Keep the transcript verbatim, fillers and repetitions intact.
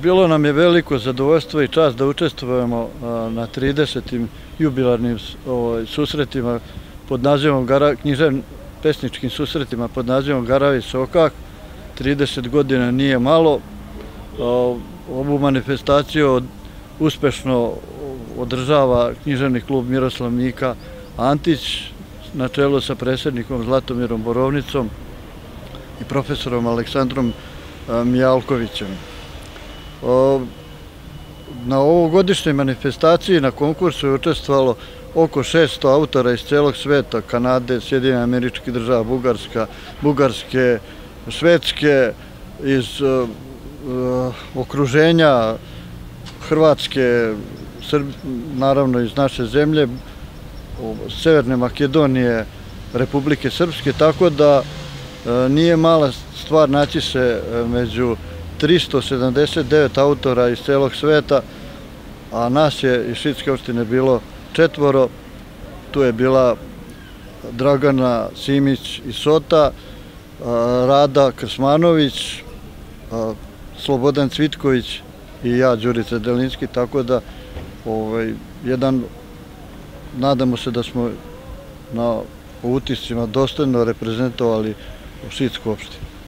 Bilo nam je veliko zadovoljstvo i čast da učestvujemo na tridesetim jubilarnim susretima pod nazivom književno-pesničkim susretima pod nazivom Garavi sokak. trideset godina nije malo. Ovu manifestaciju uspešno održava književni klub Miroslav Mika Antić na čelu sa predsjednikom Zlatomirom Borovnicom i profesorom Aleksandrom Mijalkovićem. Na ovogodišnjoj manifestaciji na konkursu je učestvovalo oko šesto autora iz celog sveta, Kanade, Sjedinjenih Američkih Država, Bugarske, Švedske, iz okruženja Hrvatske, naravno iz naše zemlje, Severne Makedonije, Republike Srpske, tako da nije mala stvar naći se među tristo sedamdeset devet autora iz celog sveta, a nas je iz Šidske opštine bilo četvoro. Tu je bila Dragana Simić iz Sota, Rada Krsmanović, Slobodan Cvitković i ja, Đurica Delinski, tako da jedan, nadamo se da smo na utiscima dostojno reprezentovali u Šidsku opštinu.